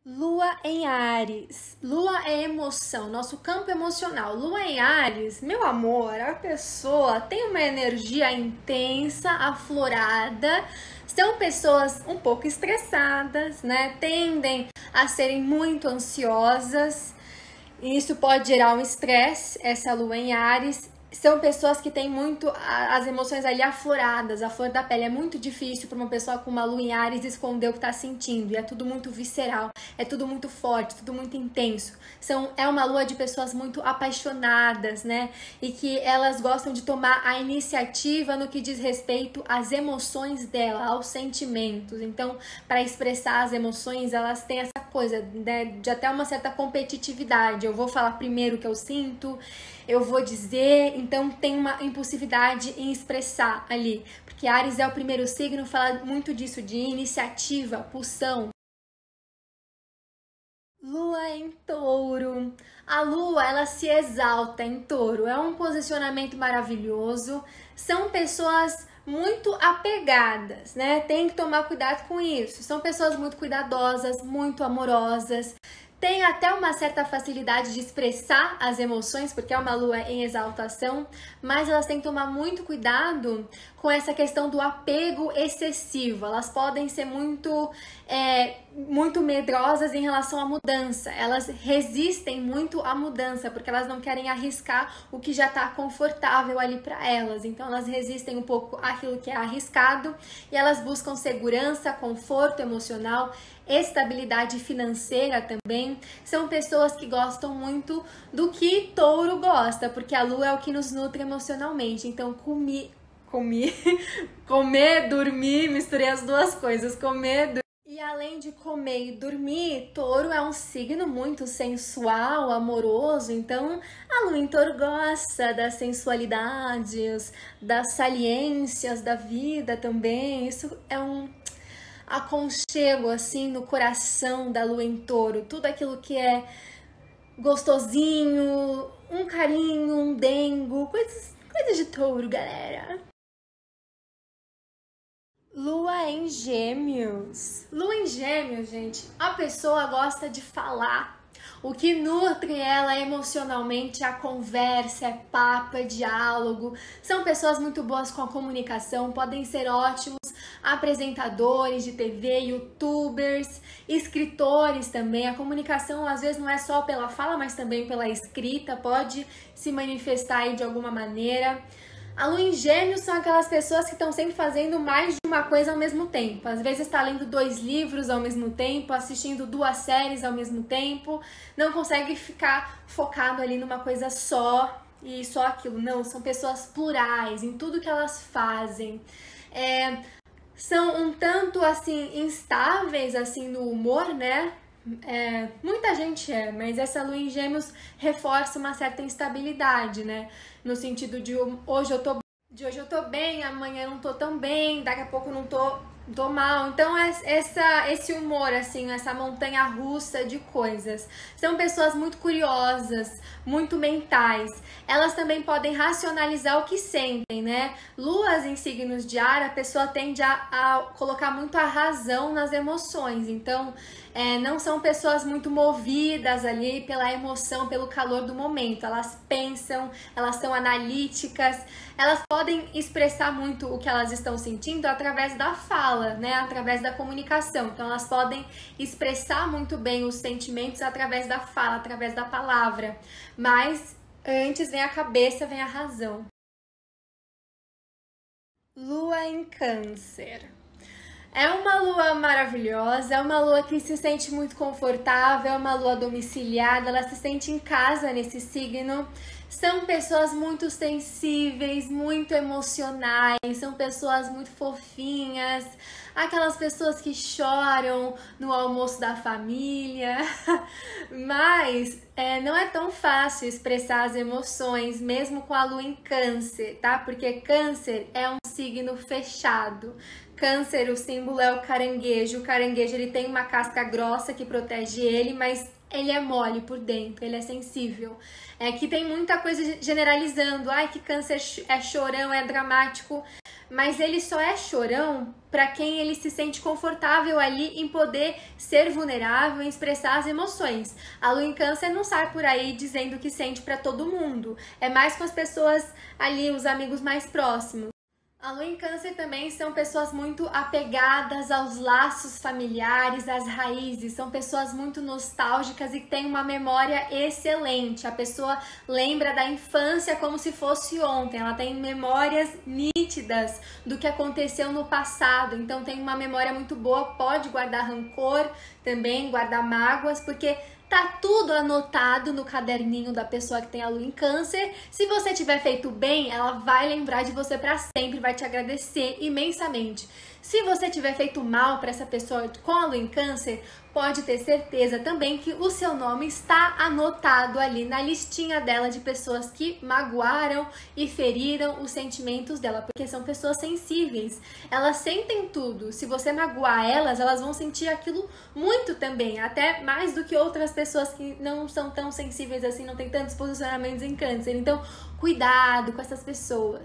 Lua em Áries. Lua é emoção, nosso campo emocional. Lua em Áries, meu amor, a pessoa tem uma energia intensa, aflorada. São pessoas um pouco estressadas, né? Tendem a serem muito ansiosas. E isso pode gerar um estresse, essa lua em Áries. São pessoas que têm muito as emoções ali afloradas, a flor da pele. É muito difícil para uma pessoa com uma lua em Áries esconder o que está sentindo. E é tudo muito visceral, é tudo muito forte, tudo muito intenso. É uma lua de pessoas muito apaixonadas, né? E que elas gostam de tomar a iniciativa no que diz respeito às emoções dela, aos sentimentos. Então, para expressar as emoções, elas têm essa coisa, né, de até uma certa competitividade. Eu vou falar primeiro o que eu sinto, eu vou dizer, então tem uma impulsividade em expressar ali, porque Áries é o primeiro signo, fala muito disso, de iniciativa, pulsão. Lua em Touro. A lua, ela se exalta em Touro, é um posicionamento maravilhoso, são pessoas muito apegadas, né? Tem que tomar cuidado com isso. São pessoas muito cuidadosas, muito amorosas, tem até uma certa facilidade de expressar as emoções, porque é uma lua em exaltação, mas elas têm que tomar muito cuidado com essa questão do apego excessivo. Elas podem ser muito medrosas em relação à mudança. Elas resistem muito à mudança, porque elas não querem arriscar o que já está confortável ali para elas. Então elas resistem um pouco àquilo que é arriscado e elas buscam segurança, conforto emocional, estabilidade financeira também. São pessoas que gostam muito do que Touro gosta, porque a lua é o que nos nutre emocionalmente. Então comer, dormir, misturei as duas coisas, comer, dormir. E além de comer e dormir, Touro é um signo muito sensual, amoroso, então a lua em Touro gosta das sensualidades, das saliências da vida também. Isso é um aconchego assim no coração da lua em Touro, tudo aquilo que é gostosinho, um carinho, um dengo, coisas de Touro, galera. Lua em Gêmeos. Lua em Gêmeos, gente, a pessoa gosta de falar. O que nutre ela emocionalmente é a conversa, é papo, é diálogo. São pessoas muito boas com a comunicação, podem ser ótimos apresentadores de TV, youtubers, escritores também. A comunicação às vezes não é só pela fala, mas também pela escrita, pode se manifestar aí de alguma maneira. A lua em Gêmeos são aquelas pessoas que estão sempre fazendo mais de uma coisa ao mesmo tempo. Às vezes está lendo 2 livros ao mesmo tempo, assistindo 2 séries ao mesmo tempo, não consegue ficar focado ali numa coisa só e só aquilo. Não, são pessoas plurais em tudo que elas fazem. São um tanto assim instáveis assim no humor, né? Muita gente mas essa lua em Gêmeos reforça uma certa instabilidade, né? No sentido de hoje eu tô bem, amanhã eu não tô tão bem, daqui a pouco eu não tô mal. Então esse humor, assim, essa montanha russa de coisas. São pessoas muito curiosas, muito mentais. Elas também podem racionalizar o que sentem, né? Luas em signos de ar, a pessoa tende a colocar muito a razão nas emoções. Então, não são pessoas muito movidas ali pela emoção, pelo calor do momento. Elas pensam, elas são analíticas, elas podem expressar muito o que elas estão sentindo através da fala, né? Através da comunicação. Então elas podem expressar muito bem os sentimentos através da fala, através da palavra. Mas antes vem a cabeça, vem a razão. Lua em Câncer. É uma lua maravilhosa, é uma lua que se sente muito confortável, é uma lua domiciliada, ela se sente em casa nesse signo. São pessoas muito sensíveis, muito emocionais, são pessoas muito fofinhas, aquelas pessoas que choram no almoço da família, mas não é tão fácil expressar as emoções, mesmo com a lua em Câncer, tá? Porque Câncer é um signo fechado. Câncer, o símbolo é o caranguejo. O caranguejo ele tem uma casca grossa que protege ele, mas ele é mole por dentro, ele é sensível. Que tem muita coisa generalizando. Ai, que Câncer é chorão, é dramático. mas ele só é chorão para quem ele se sente confortável ali em poder ser vulnerável e expressar as emoções. A lua em Câncer não sai por aí dizendo que sente para todo mundo, é mais com as pessoas ali, os amigos mais próximos. A lua em Câncer também são pessoas muito apegadas aos laços familiares, às raízes, são pessoas muito nostálgicas e têm uma memória excelente. A pessoa lembra da infância como se fosse ontem, ela tem memórias nítidas do que aconteceu no passado, então tem uma memória muito boa, pode guardar rancor também, guardar mágoas, porque tá tudo anotado no caderninho da pessoa que tem a lua em Câncer. Se você tiver feito bem, ela vai lembrar de você para sempre, vai te agradecer imensamente. Se você tiver feito mal para essa pessoa com a lua em Câncer, pode ter certeza também que o seu nome está anotado ali na listinha dela de pessoas que magoaram e feriram os sentimentos dela, porque são pessoas sensíveis. Elas sentem tudo. Se você magoar elas, elas vão sentir aquilo muito também, até mais do que outras pessoas que não são tão sensíveis assim, não tem tantos posicionamentos em Câncer. Então, cuidado com essas pessoas.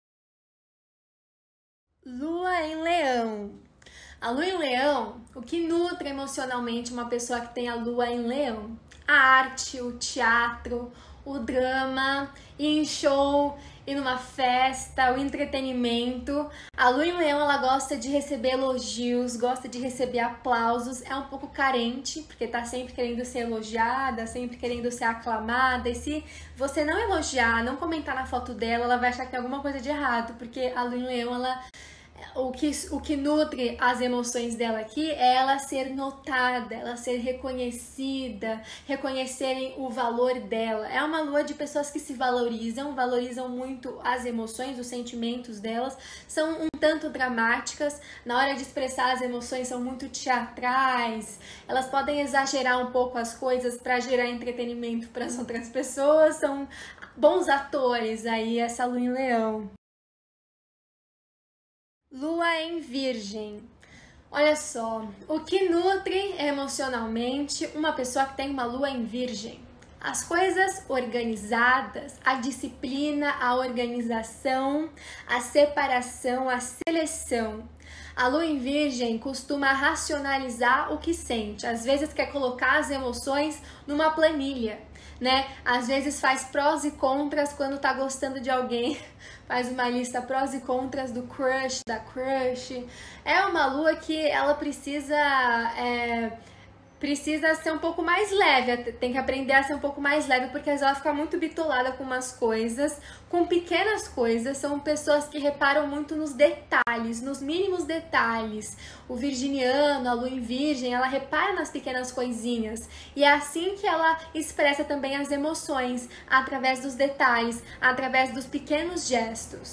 Lua em Leão. A lua em Leão, o que nutre emocionalmente uma pessoa que tem a lua em Leão? A arte, o teatro, o drama, ir em show, ir numa festa, o entretenimento. A lua em Leão, ela gosta de receber elogios, gosta de receber aplausos, é um pouco carente, porque tá sempre querendo ser elogiada, sempre querendo ser aclamada, e se você não elogiar, não comentar na foto dela, ela vai achar que tem alguma coisa de errado, porque a lua em Leão, ela... O que nutre as emoções dela aqui é ela ser notada, ela ser reconhecida, reconhecerem o valor dela. É uma lua de pessoas que se valorizam muito as emoções, os sentimentos delas, são um tanto dramáticas, na hora de expressar as emoções são muito teatrais, elas podem exagerar um pouco as coisas para gerar entretenimento para as outras pessoas, são bons atores aí, essa lua em Leão. Lua em Virgem. Olha só, o que nutre emocionalmente uma pessoa que tem uma lua em Virgem? As coisas organizadas, a disciplina, a organização, a separação, a seleção. A lua em Virgem costuma racionalizar o que sente, às vezes quer colocar as emoções numa planilha, né? Às vezes faz prós e contras quando tá gostando de alguém, faz uma lista prós e contras do crush, da crush. É uma lua que ela precisa ser um pouco mais leve, tem que aprender a ser um pouco mais leve, porque às vezes ela fica muito bitolada com umas coisas, com pequenas coisas, são pessoas que reparam muito nos detalhes, nos mínimos detalhes. O virginiano, a lua em Virgem, ela repara nas pequenas coisinhas, e é assim que ela expressa também as emoções, através dos detalhes, através dos pequenos gestos.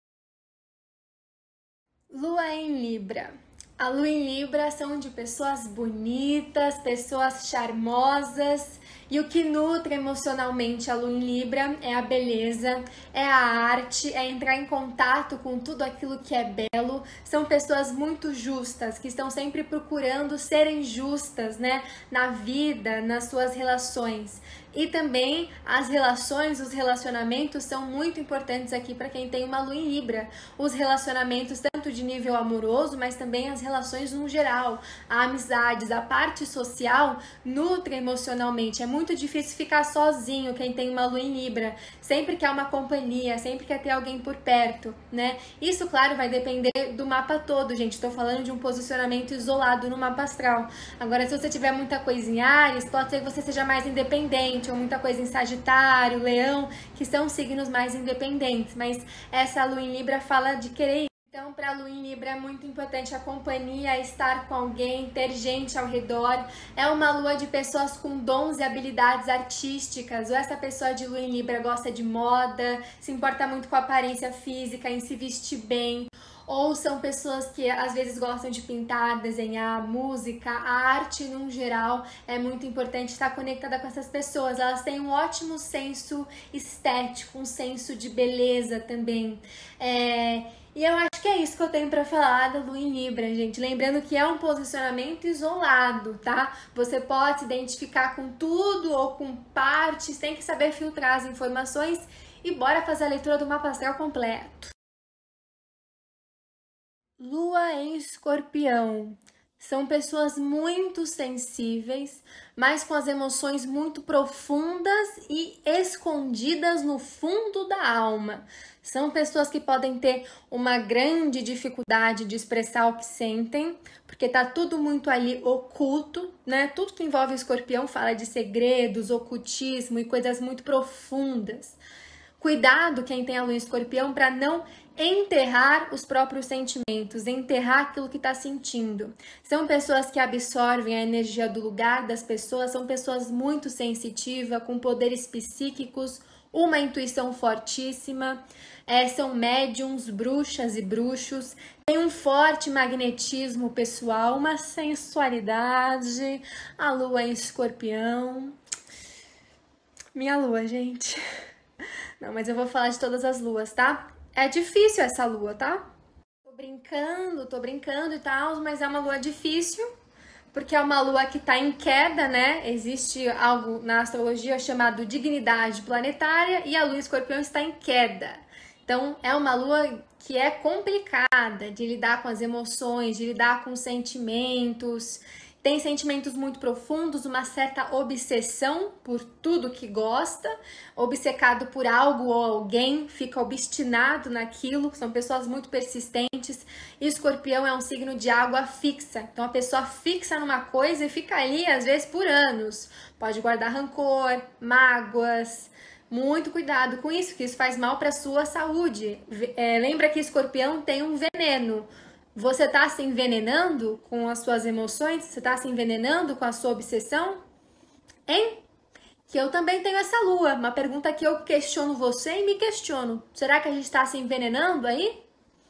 Lua em Libra. A lua em Libra são de pessoas bonitas, pessoas charmosas, e o que nutre emocionalmente a lua em Libra é a beleza, é a arte, é entrar em contato com tudo aquilo que é belo. São pessoas muito justas, que estão sempre procurando serem justas, né, na vida, nas suas relações. E também as relações, os relacionamentos são muito importantes aqui para quem tem uma lua em Libra. Os relacionamentos tanto de nível amoroso, mas também as relações no geral, a amizades, a parte social nutre emocionalmente. É muito difícil ficar sozinho quem tem uma lua em Libra. Sempre quer uma companhia, sempre quer ter alguém por perto, né? Isso, claro, vai depender do mapa todo, gente. Estou falando de um posicionamento isolado no mapa astral. Agora, se você tiver muita coisa em Áries, pode ser que você seja mais independente, ou muita coisa em Sagitário, Leão, que são signos mais independentes, mas essa lua em Libra fala de querer ir. Então, para a lua em Libra é muito importante a companhia, estar com alguém, ter gente ao redor. É uma lua de pessoas com dons e habilidades artísticas, ou essa pessoa de lua em Libra gosta de moda, se importa muito com a aparência física, em se vestir bem, ou são pessoas que às vezes gostam de pintar, desenhar, música, a arte no geral. É muito importante estar conectada com essas pessoas. Elas têm um ótimo senso estético, um senso de beleza também. E eu acho que é isso que eu tenho pra falar da lua em Libra, gente. Lembrando que é um posicionamento isolado, tá? Você pode se identificar com tudo ou com partes, tem que saber filtrar as informações e bora fazer a leitura do mapa astral completo. Lua em Escorpião. São pessoas muito sensíveis, mas com as emoções muito profundas e escondidas no fundo da alma. São pessoas que podem ter uma grande dificuldade de expressar o que sentem, porque tá tudo muito ali oculto, né? Tudo que envolve Escorpião fala de segredos, ocultismo e coisas muito profundas. Cuidado, quem tem a lua em Escorpião, para não enterrar os próprios sentimentos, enterrar aquilo que está sentindo. São pessoas que absorvem a energia do lugar das pessoas, são pessoas muito sensitivas, com poderes psíquicos, uma intuição fortíssima, são médiums, bruxas e bruxos, tem um forte magnetismo pessoal, uma sensualidade, a lua em Escorpião. Minha lua, gente. Não, mas eu vou falar de todas as luas, tá? É difícil essa lua, tá? Tô brincando e tal, mas é uma lua difícil, porque é uma lua que tá em queda, né? Existe algo na astrologia chamado dignidade planetária e a lua em Escorpião está em queda. Então, é uma lua que é complicada de lidar com as emoções, de lidar com os sentimentos. Tem sentimentos muito profundos, uma certa obsessão por tudo que gosta, obcecado por algo ou alguém, fica obstinado naquilo, são pessoas muito persistentes. Escorpião é um signo de água fixa, então a pessoa fixa numa coisa e fica ali às vezes por anos. Pode guardar rancor, mágoas. Muito cuidado com isso, que isso faz mal para a sua saúde. Lembra que Escorpião tem um veneno. Você está se envenenando com as suas emoções? Você está se envenenando com a sua obsessão? Hein? Que eu também tenho essa lua. Uma pergunta que eu questiono você e me questiono. Será que a gente está se envenenando aí?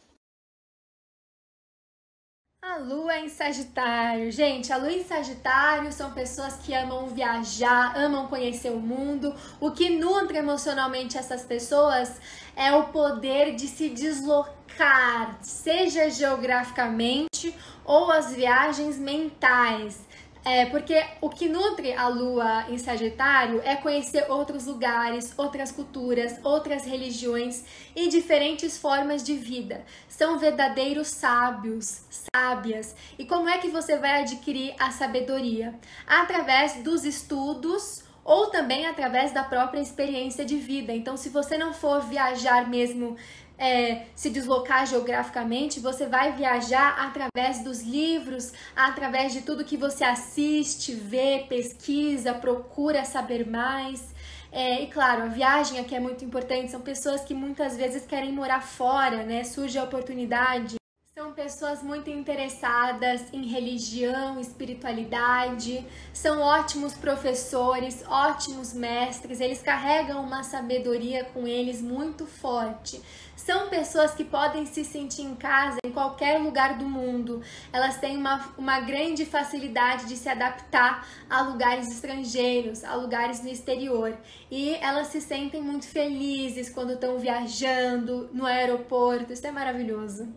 A lua em Sagitário. Gente, a lua em Sagitário são pessoas que amam viajar, amam conhecer o mundo. O que nutre emocionalmente essas pessoas é o poder de se deslocar, seja geograficamente ou as viagens mentais. Porque o que nutre a lua em Sagitário é conhecer outros lugares, outras culturas, outras religiões e diferentes formas de vida. São verdadeiros sábios, sábias. E como é que você vai adquirir a sabedoria? Através dos estudos ou também através da própria experiência de vida. Então, se você não for viajar mesmo, se deslocar geograficamente, você vai viajar através dos livros, através de tudo que você assiste, vê, pesquisa, procura saber mais. E claro, a viagem aqui é muito importante, são pessoas que muitas vezes querem morar fora, né? Surge a oportunidade. São pessoas muito interessadas em religião, espiritualidade, são ótimos professores, ótimos mestres, eles carregam uma sabedoria com eles muito forte. São pessoas que podem se sentir em casa em qualquer lugar do mundo. Elas têm uma grande facilidade de se adaptar a lugares estrangeiros, a lugares no exterior. E elas se sentem muito felizes quando estão viajando no aeroporto. Isso é maravilhoso.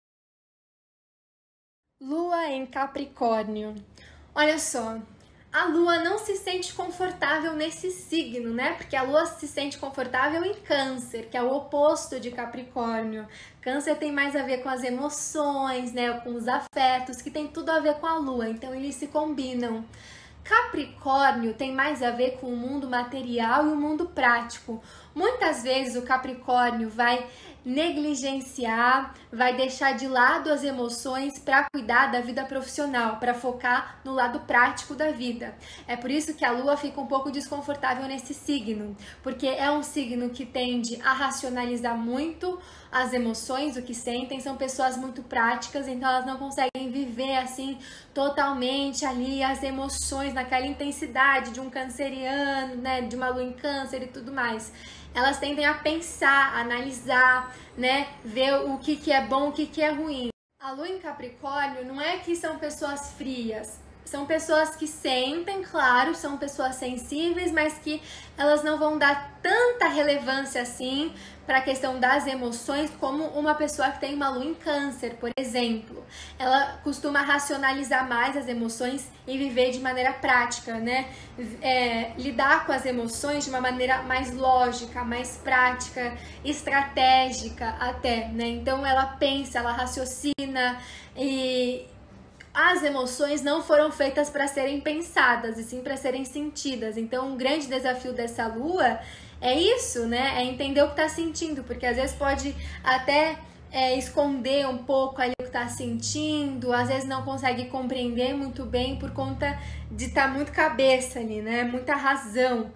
Lua em Capricórnio. Olha só, a Lua não se sente confortável nesse signo, né? Porque a Lua se sente confortável em Câncer, que é o oposto de Capricórnio. Câncer tem mais a ver com as emoções, né? Com os afetos, que tem tudo a ver com a Lua, então eles se combinam. Capricórnio tem mais a ver com o mundo material e o mundo prático. Muitas vezes o Capricórnio vai negligenciar, vai deixar de lado as emoções para cuidar da vida profissional, para focar no lado prático da vida. É por isso que a Lua fica um pouco desconfortável nesse signo, porque é um signo que tende a racionalizar muito as emoções, o que sentem, são pessoas muito práticas, então elas não conseguem viver assim totalmente ali as emoções naquela intensidade de um canceriano, né, de uma lua em Câncer e tudo mais. Elas tendem a pensar, a analisar, né, ver o que é bom, o que é ruim. A lua em Capricórnio não é que são pessoas frias, São pessoas que sentem, claro, são pessoas sensíveis, mas que elas não vão dar tanta relevância assim para a questão das emoções como uma pessoa que tem uma lua em Câncer, por exemplo. Ela costuma racionalizar mais as emoções e viver de maneira prática, né? Lidar com as emoções de uma maneira mais lógica, mais prática, estratégica até, né? Então ela pensa, ela raciocina e as emoções não foram feitas para serem pensadas, e sim para serem sentidas. Então, um grande desafio dessa lua é isso, né? É entender o que está sentindo, porque às vezes pode até esconder um pouco ali o que está sentindo, às vezes não consegue compreender muito bem por conta de estar muito cabeça ali, né? Muita razão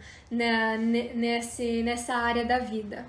nessa área da vida.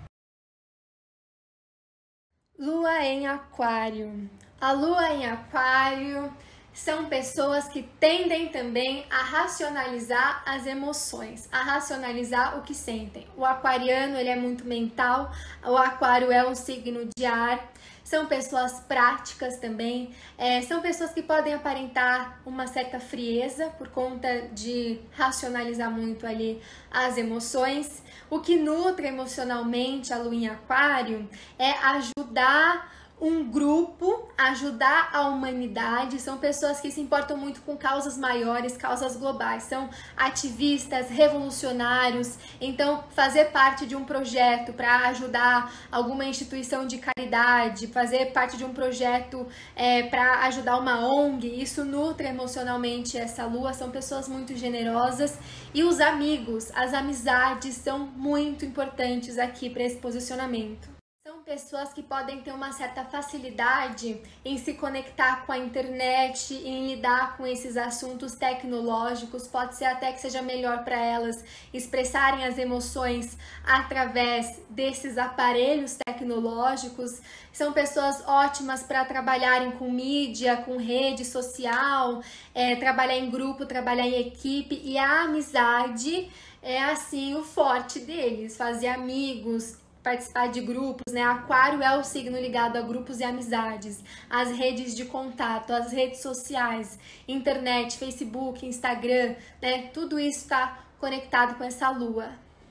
Lua em Aquário. A lua em Aquário são pessoas que tendem também a racionalizar as emoções, a racionalizar o que sentem. O aquariano, ele é muito mental, o aquário é um signo de ar, são pessoas práticas também, são pessoas que podem aparentar uma certa frieza por conta de racionalizar muito ali as emoções. O que nutre emocionalmente a lua em Aquário é ajudar um grupo, ajudar a humanidade. São pessoas que se importam muito com causas maiores, causas globais, são ativistas, revolucionários. Então, fazer parte de um projeto para ajudar alguma instituição de caridade, fazer parte de um projeto para ajudar uma ONG, isso nutre emocionalmente essa lua. São pessoas muito generosas. E os amigos, as amizades são muito importantes aqui para esse posicionamento. São pessoas que podem ter uma certa facilidade em se conectar com a internet, em lidar com esses assuntos tecnológicos. Pode ser até que seja melhor para elas expressarem as emoções através desses aparelhos tecnológicos. São pessoas ótimas para trabalharem com mídia, com rede social, trabalhar em grupo, trabalhar em equipe, e a amizade é assim o forte deles, fazer amigos, participar de grupos, né? Aquário é o signo ligado a grupos e amizades, as redes de contato, as redes sociais, internet, Facebook, Instagram, né? Tudo isso está conectado com essa lua.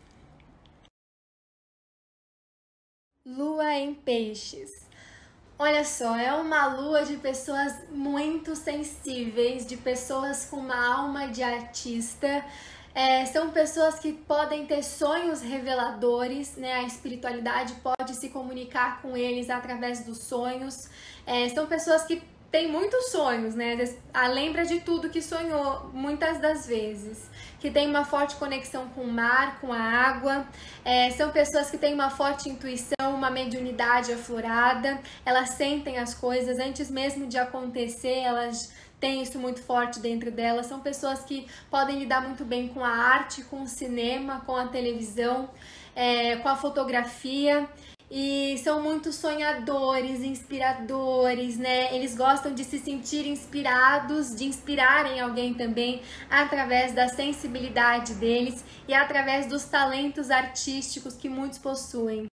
Lua em Peixes. Olha só, é uma lua de pessoas muito sensíveis, de pessoas com uma alma de artista. São pessoas que podem ter sonhos reveladores, né? A espiritualidade pode se comunicar com eles através dos sonhos. São pessoas que têm muitos sonhos, né? Lembra de tudo que sonhou muitas das vezes. Que tem uma forte conexão com o mar, com a água. São pessoas que têm uma forte intuição, uma mediunidade aflorada. Elas sentem as coisas antes mesmo de acontecer, elas tem isso muito forte dentro delas. São pessoas que podem lidar muito bem com a arte, com o cinema, com a televisão, com a fotografia. E são muito sonhadores, inspiradores, né? Eles gostam de se sentir inspirados, de inspirarem alguém também através da sensibilidade deles e através dos talentos artísticos que muitos possuem.